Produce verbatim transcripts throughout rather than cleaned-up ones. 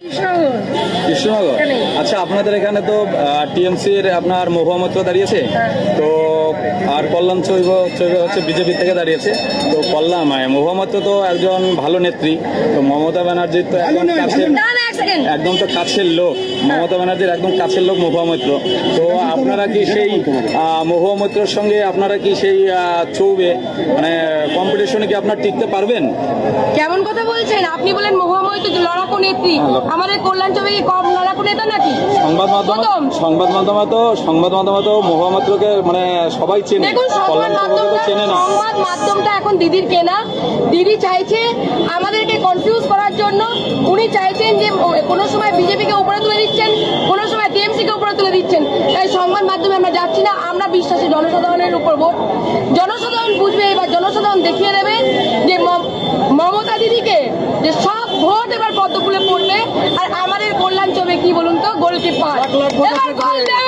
কৃষ্ণনগর। আচ্ছা, আপনাদের এখানে তো টিএমসির আপনার মহুয়া মৈত্র দাঁড়িয়েছে, তো আর কল্যাণ চৈব চৈব হচ্ছে বিজেপি থেকে দাঁড়িয়েছে। তো কল্যাণ মহুয়া মৈত্র তো একজন ভালো নেত্রী, তো মমতা ব্যানার্জির তো একদম কাছের একদম তো কাছের লোক, মমতা ব্যানার্জির একদম কাছের লোক মহুয়া মৈত্র। তো আপনারা কি সেই মহুয়া মৈত্রের সঙ্গে আপনারা কি সেই চৌবে মানে কম্পিটিশনে কি আপনারা টিকতে পারবেন? কেমন কথা বলছেন আপনি? বলেন মহুয়া মৈত্র লড়াকু নেত্রী, আমাদের কল্যাণ চৌবে কি কম লড়াকু নেতা নাকি? সংবাদ মাধ্যম সংবাদ মাধ্যমে তো সংবাদ মাধ্যমে তো মহুয়া মৈত্রকে মানে সবাই চেনে। দেখুন, সংবাদ মাধ্যমটা সংবাদ মাধ্যমটা এখন দিদির কেনা। দিদি চাইছে আমাদেরকে কনফিউজ করার জন্য। উনি চাইছেন যে কোনো সময় বিজেপিকে উপরে তুলে দিচ্ছেন, কোনো সময় টিএমসিকে উপরে তুলে দিচ্ছেন। তাই সংবাদ মাধ্যমে আমরা যাচ্ছি না। আমরা বিশ্বাসী জনসাধারণের উপর ভোট। জনসাধারণ বুঝবে, এবার জনসাধারণ দেখিয়ে দেবে যে মমতা দিদিকে যে সব ভোট এবার পদ্মফুলে পড়বে। আর আমাদের কল্যাণ চৌবে কি বলুন তো, গোলকিপার এবার গোল দেবে।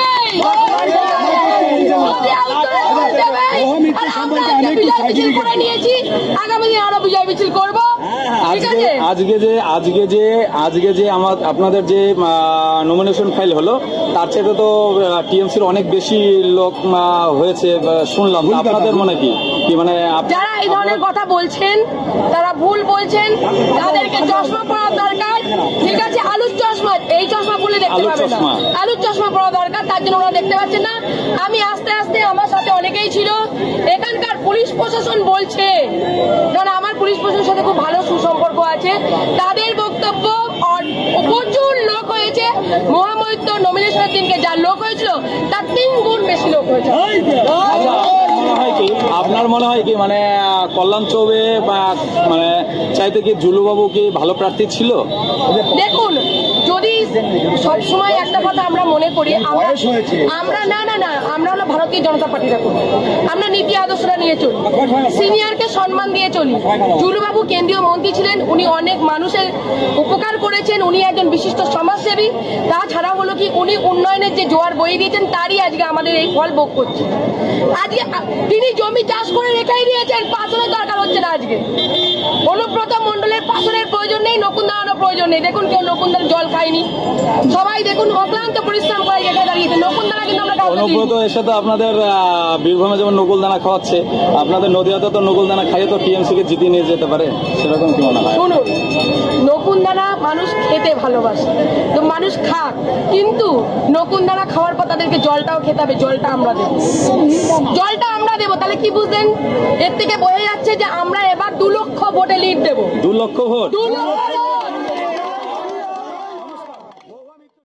আগামী দিন আরো বিজয় মিছিল করবো। আজকে যে আজকে যে আজকে যে আমার আপনাদের যে নমিনেশন ফাইল হলো, তার চেয়ে তো টিএমসির অনেক বেশি লোক হয়েছে শুনলাম। আপনাদের মনে কি কি মানে যারা এই ধরনের কথা বলছেন তারা ভুল বলছেন। তাদেরকে চশমা পরা দরকার, ঠিক আছে? আলুর চশমা, এই চশমা বলে দেখতে পাবেন না, আলুর চশমা পরা দরকার। তার জন্য ওরা দেখতে পাচ্ছেন না। আমি আস্তে আস্তে আমার সাথে অনেকেই ছিল, এখানকার পুলিশ প্রশাসন বলছে, কারণ আমার পুলিশ প্রশাসনের সাথে খুব ভালো সুসম্পর্ক আছে, তাদের বক্তব্য প্রচুর লোক হয়েছে। মহুয়া মৈত্র নমিনেশনের দিনকে যা লোক হয়েছিল তার তিন গুণ বেশি লোক হয়েছে। আপনার মনে হয় কি মানে কল্যাণ চৌবে বা মানে চাইতে কি জুলুবাবু কি ভালো প্রার্থী ছিল? দেখুন, যদি সবসময় একটা কথা আমরা মনে করি, আমরা আমরা না না না আমরা হলো ভারতীয় জনতা পার্টিরা করি, আমরা নীতি আদর্শরা নিয়ে চলি, সিনিয়রকে সম্মান দিয়ে চলি। জুলুবাবু কেন্দ্রীয় মন্ত্রী ছিলেন, উনি অনেক মানুষের উপকার করেছেন, উনি একজন বিশিষ্ট সমাজসেবী। তাছাড়া হলো কি উনি উন্নয়নের যে জোয়ার বয়ে দিয়েছেন, তারই আজকে আমাদের এই ফল ভোগ করছে। আজকে তিনি জমি চাষ করে রেখেই দিয়েছেন, পাথরের দরকার হচ্ছে না। আজকে অনুব্রত মন্ডলের পাথরের প্রয়োজন নেই, নকুনদানারও প্রয়োজন নেই। দেখুন, কেউ নকুনদার জল খায়নি, সবাই দেখুন অক্লান্ত পরিশ্রম করে জায়গায় দাঁড়িয়েছে। নকুনদানা কিন্তু আমরা অনুব্রত এসে তো আপনাদের বীরভূমে যেমন নকুলদানা খাওয়াচ্ছে, আপনাদের নদিয়াতে তো নকুলদানা খাইয়ে তো টিএমসি কে জিতিয়ে নিয়ে যেতে পারে, সেরকম কি মনে হয়? শুনুন, নকুনদানা মানুষ খেতে ভালোবাসে, তো মানুষ খাক, কিন্তু নকুনদানা খাওয়ার পর তাদেরকে জলটাও খেতে হবে। জলটা আমরা দেবো, জলটা আমরা দেবো। তাহলে কি বুঝলেন? এর থেকে বোঝা যাচ্ছে যে আমরা এবার দু লক্ষ ভোটে লিড দেবো। দু লক্ষ ভোট দু লক্ষ